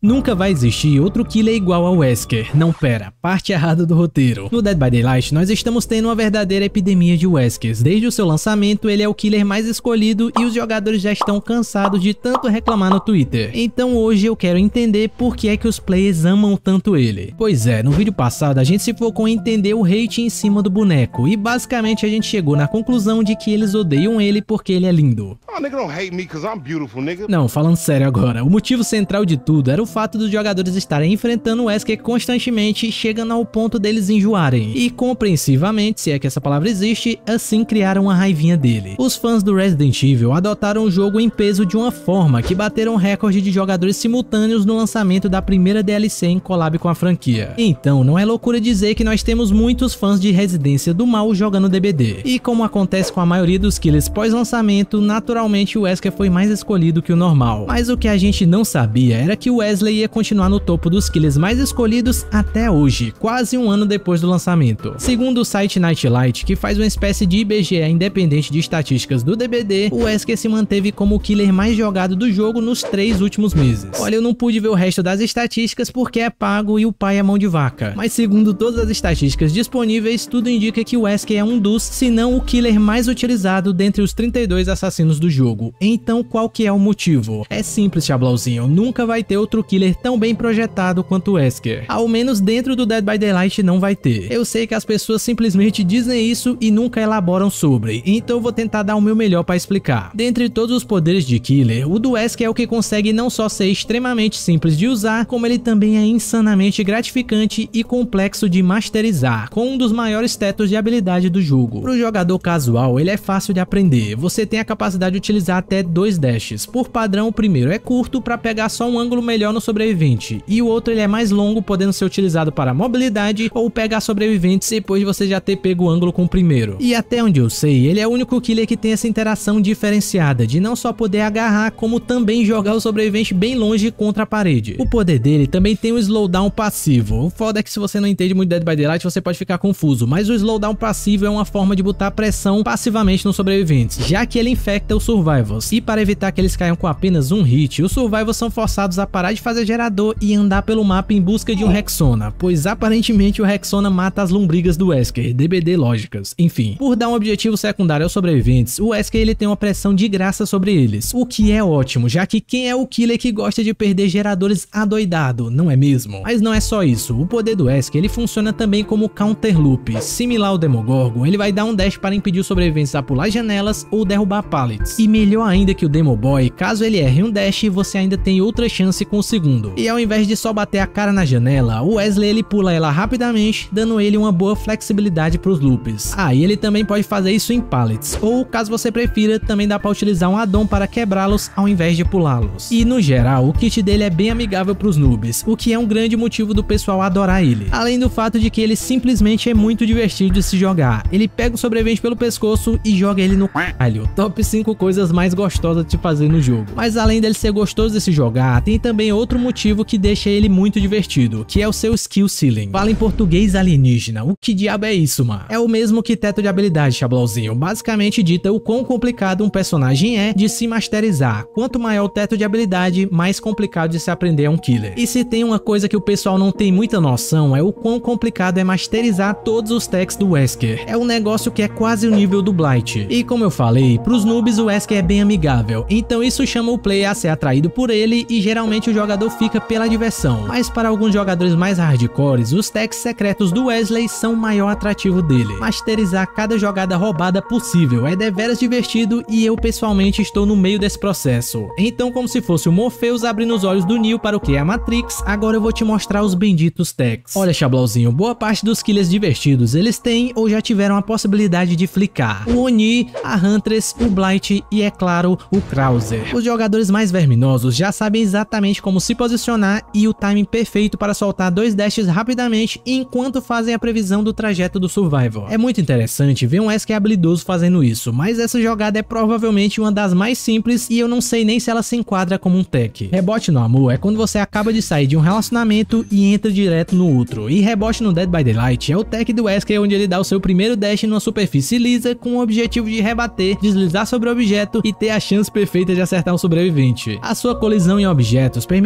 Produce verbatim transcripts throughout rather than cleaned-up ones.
Nunca vai existir outro killer igual ao Wesker. Não, pera, parte errada do roteiro. No Dead by Daylight, nós estamos tendo uma verdadeira epidemia de Weskers. Desde o seu lançamento, ele é o killer mais escolhido e os jogadores já estão cansados de tanto reclamar no Twitter. Então hoje eu quero entender por que é que os players amam tanto ele. Pois é, no vídeo passado a gente se focou em entender o hate em cima do boneco e basicamente a gente chegou na conclusão de que eles odeiam ele porque ele é lindo. Oh, nigga, don't hate me 'cause I'm beautiful, nigga. Não, falando sério agora, o motivo central de tudo era o fato dos jogadores estarem enfrentando o Wesker constantemente, chegando ao ponto deles enjoarem. E compreensivamente, se é que essa palavra existe, assim criaram uma raivinha dele. Os fãs do Resident Evil adotaram o jogo em peso de uma forma que bateram recorde de jogadores simultâneos no lançamento da primeira D L C em collab com a franquia. Então não é loucura dizer que nós temos muitos fãs de Residência do Mal jogando D B D. E como acontece com a maioria dos killers pós-lançamento, naturalmente o Wesker foi mais escolhido que o normal. Mas o que a gente não sabia era que o Wesley ia continuar no topo dos killers mais escolhidos até hoje, quase um ano depois do lançamento. Segundo o site Nightlight, que faz uma espécie de I B G E independente de estatísticas do D B D, o Wesker se manteve como o killer mais jogado do jogo nos três últimos meses. Olha, eu não pude ver o resto das estatísticas porque é pago e o pai é mão de vaca. Mas segundo todas as estatísticas disponíveis, tudo indica que o Wesker é um dos, se não o killer mais utilizado dentre os trinta e dois assassinos do jogo. Então qual que é o motivo? É simples, Chablauzinho, nunca vai ter outro killer tão bem projetado quanto o Wesker. Ao menos dentro do Dead by Daylight não vai ter. Eu sei que as pessoas simplesmente dizem isso e nunca elaboram sobre, então eu vou tentar dar o meu melhor para explicar. Dentre todos os poderes de killer, o do Wesker é o que consegue não só ser extremamente simples de usar, como ele também é insanamente gratificante e complexo de masterizar, com um dos maiores tetos de habilidade do jogo. Para o jogador casual, ele é fácil de aprender. Você tem a capacidade de utilizar até dois dashes. Por padrão, o primeiro é curto para pegar só um ângulo melhor no sobrevivente, e o outro ele é mais longo, podendo ser utilizado para mobilidade ou pegar sobreviventes depois de você já ter pego o ângulo com o primeiro. E até onde eu sei, ele é o único killer que tem essa interação diferenciada, de não só poder agarrar, como também jogar o sobrevivente bem longe contra a parede. O poder dele também tem um slowdown passivo. O foda é que se você não entende muito Dead by Daylight, você pode ficar confuso, mas o slowdown passivo é uma forma de botar pressão passivamente nos sobreviventes, já que ele infecta os survivors. E para evitar que eles caiam com apenas um hit, os survivors são forçados a parar de fazer gerador e andar pelo mapa em busca de um Rexona, pois aparentemente o Rexona mata as lombrigas do Wesker, D B D lógicas. Enfim, por dar um objetivo secundário aos sobreviventes, o Wesker ele tem uma pressão de graça sobre eles, o que é ótimo, já que quem é o killer que gosta de perder geradores adoidado, não é mesmo? Mas não é só isso, o poder do Wesker ele funciona também como counter loop. Similar ao Demogorgon, ele vai dar um dash para impedir os sobreviventes a pular janelas ou derrubar pallets. E melhor ainda que o Demoboy, caso ele erre um dash, você ainda tem outra chance com o segundo. E ao invés de só bater a cara na janela, o Wesley ele pula ela rapidamente, dando ele uma boa flexibilidade para os loops. Ah, e ele também pode fazer isso em pallets, ou caso você prefira, também dá para utilizar um addon para quebrá-los ao invés de pulá-los. E no geral, o kit dele é bem amigável para os noobs, o que é um grande motivo do pessoal adorar ele. Além do fato de que ele simplesmente é muito divertido de se jogar. Ele pega o sobrevivente pelo pescoço e joga ele no caralho. Top cinco coisas mais gostosas de se fazer no jogo. Mas além dele ser gostoso de se jogar, tem também outro motivo que deixa ele muito divertido, que é o seu skill ceiling. Fala em português alienígena, o que diabo é isso, mano? É o mesmo que teto de habilidade, Chablauzinho. Basicamente dita o quão complicado um personagem é de se masterizar. Quanto maior o teto de habilidade, mais complicado de se aprender é um killer. E se tem uma coisa que o pessoal não tem muita noção, é o quão complicado é masterizar todos os techs do Wesker. É um negócio que é quase o nível do Blight. E como eu falei, pros noobs o Wesker é bem amigável, então isso chama o player a ser atraído por ele e geralmente o jogador fica pela diversão. Mas para alguns jogadores mais hardcores, os techs secretos do Wesley são o maior atrativo dele. Masterizar cada jogada roubada possível é deveras divertido e eu pessoalmente estou no meio desse processo. Então, como se fosse o Morpheus abrindo os olhos do Neo para o que é a Matrix, agora eu vou te mostrar os benditos techs. Olha, Chablauzinho, boa parte dos killers divertidos eles têm ou já tiveram a possibilidade de flicar. O Oni, a Huntress, o Blight e, é claro, o Krauser. Os jogadores mais verminosos já sabem exatamente como se posicionar e o timing perfeito para soltar dois dashes rapidamente enquanto fazem a previsão do trajeto do Survivor. É muito interessante ver um Wesker habilidoso fazendo isso, mas essa jogada é provavelmente uma das mais simples e eu não sei nem se ela se enquadra como um tech. Rebote no amor é quando você acaba de sair de um relacionamento e entra direto no outro, e rebote no Dead by Daylight é o tech do Wesker onde ele dá o seu primeiro dash numa superfície lisa com o objetivo de rebater, deslizar sobre o objeto e ter a chance perfeita de acertar um sobrevivente. A sua colisão em objetos permite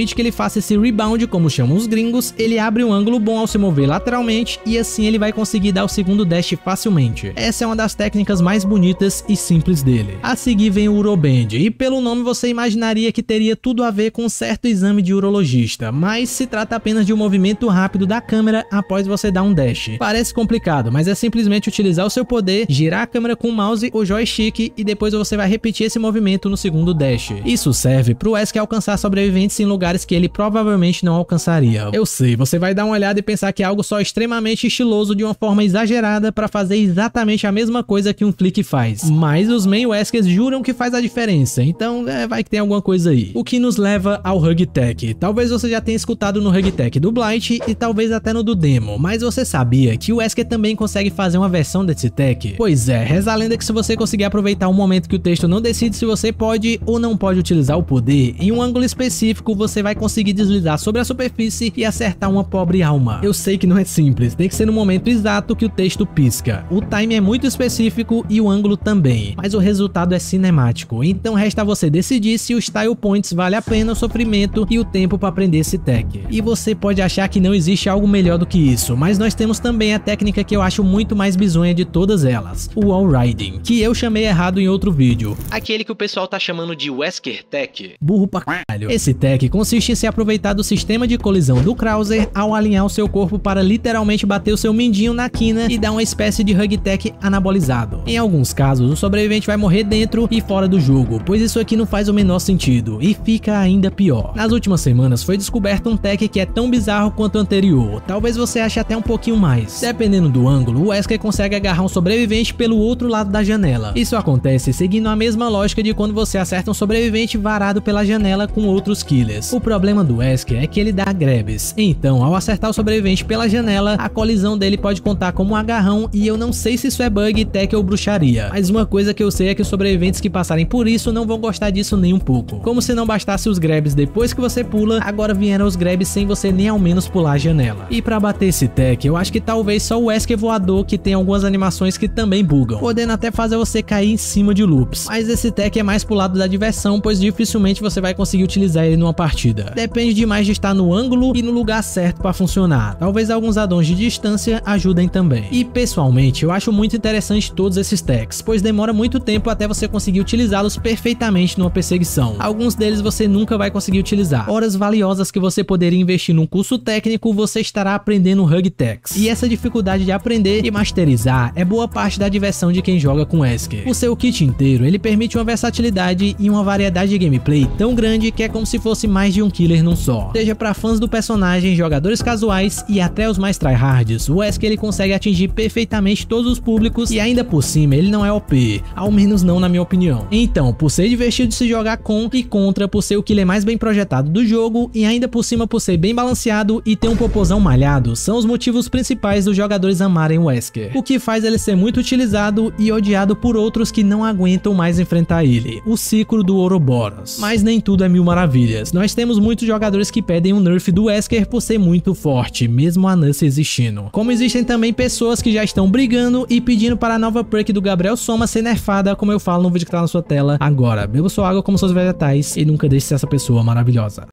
permite que ele faça esse rebound, como chamam os gringos. Ele abre um ângulo bom ao se mover lateralmente e assim ele vai conseguir dar o segundo dash facilmente. Essa é uma das técnicas mais bonitas e simples dele. A seguir vem o Urobend, e pelo nome você imaginaria que teria tudo a ver com um certo exame de urologista, mas se trata apenas de um movimento rápido da câmera após você dar um dash. Parece complicado, mas é simplesmente utilizar o seu poder, girar a câmera com o mouse ou joystick e depois você vai repetir esse movimento no segundo dash. Isso serve pro Wesker alcançar sobreviventes em lugares que ele provavelmente não alcançaria. Eu sei, você vai dar uma olhada e pensar que é algo só extremamente estiloso de uma forma exagerada para fazer exatamente a mesma coisa que um Flick faz, mas os main Weskers juram que faz a diferença, então é, vai que tem alguma coisa aí. O que nos leva ao Hug Tech. Talvez você já tenha escutado no Hug Tech do Blight e talvez até no do demo, mas você sabia que o Wesker também consegue fazer uma versão desse tech? Pois é, reza a lenda que se você conseguir aproveitar um momento que o texto não decide se você pode ou não pode utilizar o poder, em um ângulo específico você vai conseguir deslizar sobre a superfície e acertar uma pobre alma. Eu sei que não é simples, tem que ser no momento exato que o texto pisca. O time é muito específico e o ângulo também, mas o resultado é cinemático, então resta você decidir se os style points vale a pena o sofrimento e o tempo para aprender esse tech. E você pode achar que não existe algo melhor do que isso, mas nós temos também a técnica que eu acho muito mais bizonha de todas elas, o Wall Riding, que eu chamei errado em outro vídeo. Aquele que o pessoal tá chamando de Wesker Tech. Burro pra caralho. Esse tech consiste em se aproveitar do sistema de colisão do Krauser ao alinhar o seu corpo para literalmente bater o seu mindinho na quina e dar uma espécie de Hug Tech anabolizado. Em alguns casos, o sobrevivente vai morrer dentro e fora do jogo, pois isso aqui não faz o menor sentido, e fica ainda pior. Nas últimas semanas foi descoberto um tech que é tão bizarro quanto o anterior, talvez você ache até um pouquinho mais. Dependendo do ângulo, o Wesker consegue agarrar um sobrevivente pelo outro lado da janela. Isso acontece seguindo a mesma lógica de quando você acerta um sobrevivente varado pela janela com outros killers. O problema do Wesker é que ele dá grabs, então ao acertar o sobrevivente pela janela, a colisão dele pode contar como um agarrão, e eu não sei se isso é bug, tech ou bruxaria, mas uma coisa que eu sei é que os sobreviventes que passarem por isso não vão gostar disso nem um pouco. Como se não bastasse os grabs depois que você pula, agora vieram os grabs sem você nem ao menos pular a janela. E pra bater esse tech, eu acho que talvez só o Wesker voador que tem algumas animações que também bugam, podendo até fazer você cair em cima de loops. Mas esse tech é mais pro lado da diversão, pois dificilmente você vai conseguir utilizar ele numa partida. Depende demais de estar no ângulo e no lugar certo para funcionar. Talvez alguns addons de distância ajudem também. E pessoalmente, eu acho muito interessante todos esses techs, pois demora muito tempo até você conseguir utilizá-los perfeitamente numa perseguição. Alguns deles você nunca vai conseguir utilizar. Horas valiosas que você poderia investir num curso técnico, você estará aprendendo Hug Techs. E essa dificuldade de aprender e masterizar é boa parte da diversão de quem joga com Wesker. O seu kit inteiro, ele permite uma versatilidade e uma variedade de gameplay tão grande que é como se fosse mais de um killer num só. Seja para fãs do personagem, jogadores casuais e até os mais tryhards, o Wesker ele consegue atingir perfeitamente todos os públicos e ainda por cima ele não é O P, ao menos não na minha opinião. Então, por ser divertido de se jogar com e contra, por ser o killer mais bem projetado do jogo e ainda por cima por ser bem balanceado e ter um popozão malhado, são os motivos principais dos jogadores amarem o Wesker, o que faz ele ser muito utilizado e odiado por outros que não aguentam mais enfrentar ele, o ciclo do Ouroboros. Mas nem tudo é mil maravilhas, nós temos muitos jogadores que pedem um nerf do Wesker por ser muito forte, mesmo a Nance existindo. Como existem também pessoas que já estão brigando e pedindo para a nova perk do Gabriel Soma ser nerfada, como eu falo no vídeo que tá na sua tela agora. Beba sua água como seus vegetais e nunca deixe de ser essa pessoa maravilhosa.